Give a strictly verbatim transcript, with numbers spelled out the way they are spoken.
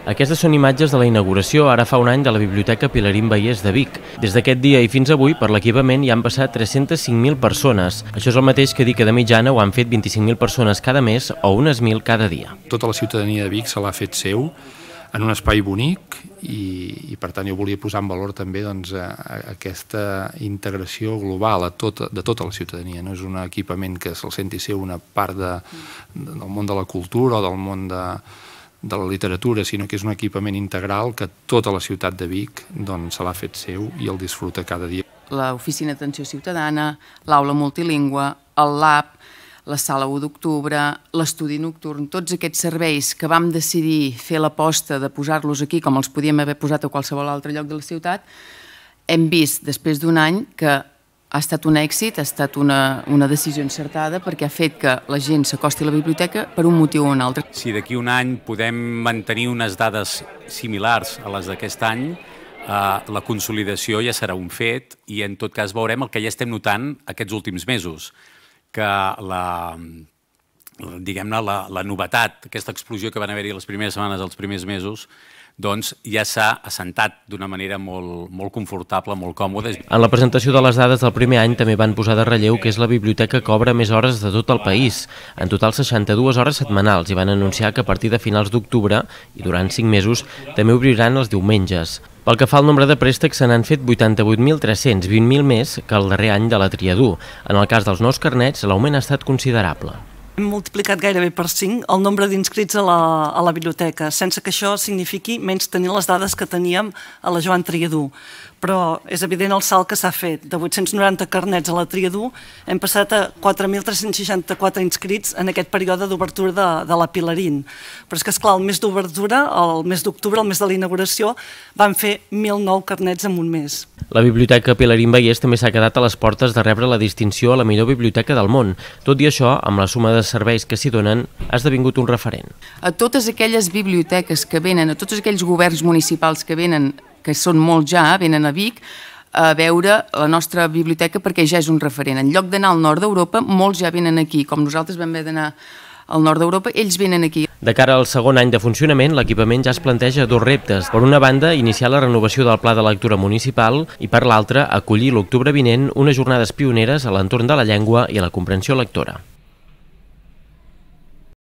Aquestes són imatges de la inauguració ara fa un any de la Biblioteca Pilarín Bayés de Vic. Des d'aquest dia i fins avui, per l'equipament hi han passat tres-centes cinc mil persones. Això és el mateix que dir que de mitjana ho han fet vint-i-cinc mil persones cada mes o unes mil cada dia. Tota la ciutadania de Vic se l'ha fet seu en un espai bonic i, i per tant jo volia posar en valor també doncs, a, a aquesta integració global a tot, de tota la ciutadania. No és un equipament que se'l senti ser una part de, de, del món de la cultura o del món de, de la literatura, sinó que és un equipament integral que tota la ciutat de Vic doncs, se l'ha fet seu i el disfruta cada dia. L'Oficina d'Atenció Ciutadana, l'aula multilingüe, el lab, la sala u d'octubre, l'estudi nocturn, tots aquests serveis que vam decidir fer l'aposta de posar-los aquí, com els podíem haver posat a qualsevol altre lloc de la ciutat, hem vist després d'un any que ha estat un èxit, ha estat una, una decisió encertada perquè ha fet que la gent s'acosti a la biblioteca per un motiu o un altre. Si d'aquí un any podem mantenir unes dades similars a les d'aquest any, eh, la consolidació ja serà un fet i en tot cas veurem el que ja estem notant aquests últims mesos, que la, diguem-ne, la, la novetat, aquesta explosió que van haver-hi les primeres setmanes, els primers mesos, doncs ja s'ha assentat d'una manera molt, molt confortable, molt còmoda. En la presentació de les dades del primer any també van posar de relleu que és la biblioteca que obre més hores de tot el país, en total seixanta-dues hores setmanals, i van anunciar que a partir de finals d'octubre i durant cinc mesos també obriran els diumenges. Pel que fa al nombre de préstecs, se n'han fet vuitanta-vuit mil tres-cents, vint mil més que el darrer any de la Triadú. En el cas dels nous carnets, l'augment ha estat considerable. Hem multiplicat gairebé per cinc el nombre d'inscrits a, la, a la biblioteca, sense que això signifiqui menys tenir les dades que teníem a la Joan Triadú. Però és evident el salt que s'ha fet. De vuit-cents noranta carnets a la Triadú hem passat a quatre mil tres-cents seixanta-quatre inscrits en aquest període d'obertura de, de la Pilarín. Però és que, esclar, el mes d'obertura, el mes d'octubre, el mes de la inauguració, van fer mil nou carnets en un mes. La Biblioteca Pilarín Bayés també s'ha quedat a les portes de rebre la distinció a la millor biblioteca del món. Tot i això, amb la suma de serveis que s'hi donen, ha esdevingut un referent. A totes aquelles biblioteques que venen, a tots aquells governs municipals que venen, que són molts ja, venen a Vic, a veure la nostra biblioteca perquè ja és un referent. En lloc d'anar al nord d'Europa, molts ja venen aquí. Com nosaltres vam haver d'anar al nord d'Europa, ells venen aquí. De cara al segon any de funcionament, l'equipament ja es planteja dos reptes. Per una banda, iniciar la renovació del pla de lectura municipal i per l'altra, acollir l'octubre vinent unes jornades pioneres a l'entorn de la llengua i a la comprensió lectora.